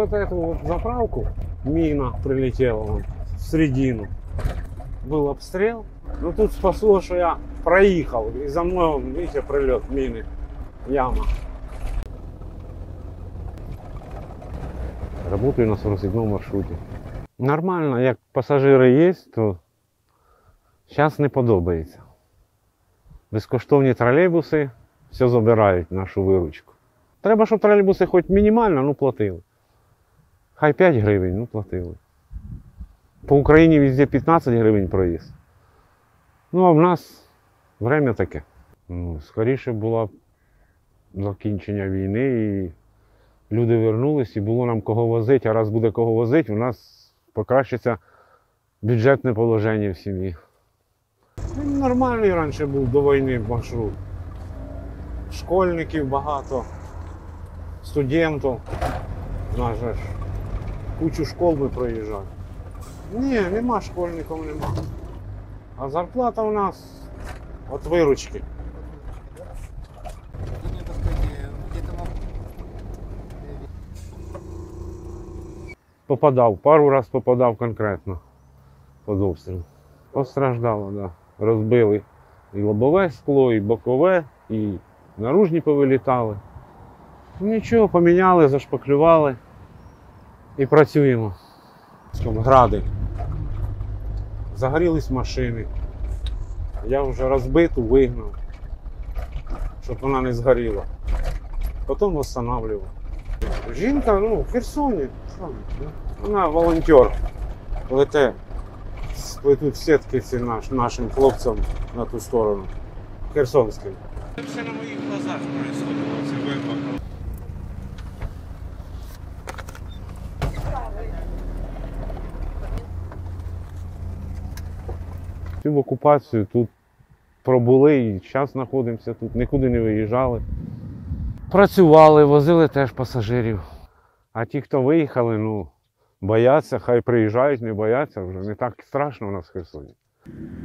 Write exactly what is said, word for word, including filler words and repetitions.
вот эту вот заправку мина прилетела вон, в середину. Был обстрел. Но тут спасло, что я проехал. И за мной, вон, видите, прилет мины. Яма. Работаю на сорок седьмом маршруті. Нормально, як пасажири є, то зараз не подобається. Безкоштовні тролейбуси все забирають нашу виручку. Треба, щоб тролейбуси хоч мінімально, ну платили. Хай п'ять гривень, ну платили. По Україні везде п'ятнадцять гривень проїзд. Ну а в нас время таке. Ну, скоріше було закінчення війни і люди вернулись і було нам кого возити, а раз буде кого возити, у нас покращиться бюджетне положення в сім'ї. Нормальний раніше був до війни маршрут. Школьників багато, студентів. Наш ж кучу школ ми проїжджали. Ні, нема школьників, нема. А зарплата у нас від виручки. Попадав, пару раз попадав конкретно під обстріл. Постраждало, да. Розбили і лобове скло, і бокове, і наружні повилітали. Нічого, поміняли, зашпаклювали і працюємо. Гради. Загорілись машини. Я вже розбиту вигнав, щоб вона не згоріла. Потім встановлював. Жінка, ну, в Херсоні. Вона волонтер. Лете, сплетуть сітки ці наш, нашим хлопцям на ту сторону. Херсонським. Це все на моїх глазах происходило, це вибух. Всю окупацію тут пробули і зараз знаходимося тут, нікуди не виїжджали. Працювали, возили теж пасажирів. А ті, хто виїхали, ну, бояться, хай приїжджають, не бояться, вже не так страшно у нас в Херсоні.